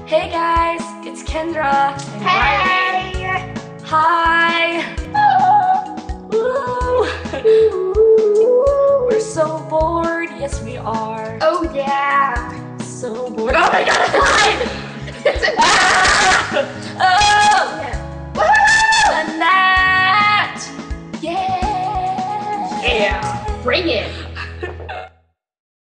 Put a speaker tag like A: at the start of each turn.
A: Hey guys, it's Kendra. And
B: Hey!
A: Hi! We're so bored. Yes, we are.
B: Oh yeah!
A: So bored. Oh my god, it's alive! Oh!
B: Woo!
A: A gnat! Yeah!
B: Yeah! Bring it!